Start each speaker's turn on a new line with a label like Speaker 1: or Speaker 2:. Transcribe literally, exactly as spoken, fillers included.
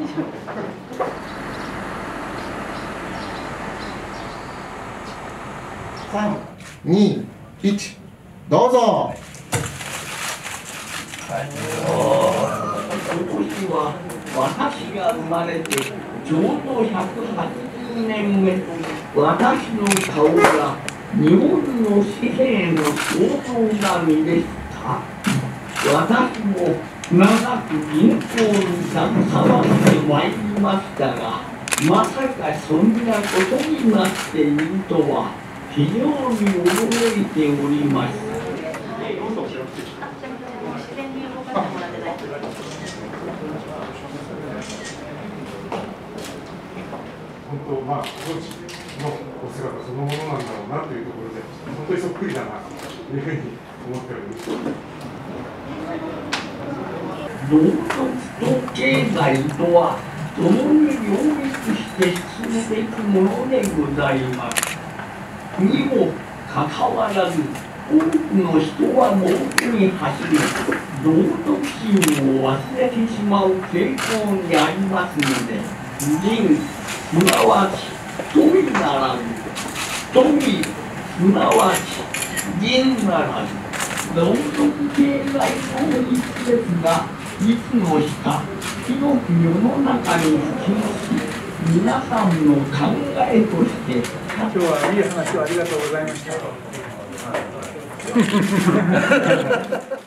Speaker 1: さん、に、いち、どうぞ。
Speaker 2: 今年は私が生まれてちょうどひゃくはちじゅうねんめ。私の顔が日本の紙幣の肖像並みでした。私も長く銀行に携わってまいりましたが、まさかそんなことになっているとは非常に驚いておりました。
Speaker 3: 本当、まあ、当時のお姿そのものなんだろうなというところで、本当にそっくりだなというふうに思っております。
Speaker 2: 道徳と経済とは共に両立して進めていくものでございます。にもかかわらず、多くの人は儲けに走り、道徳心を忘れてしまう傾向にありますので、人すなわち富ならず、富すなわち人ならず、道徳経済法律ですが、いつの日か広く世の中に普及し、皆さんの考えとして
Speaker 4: 今日はいい話をありがとうございました。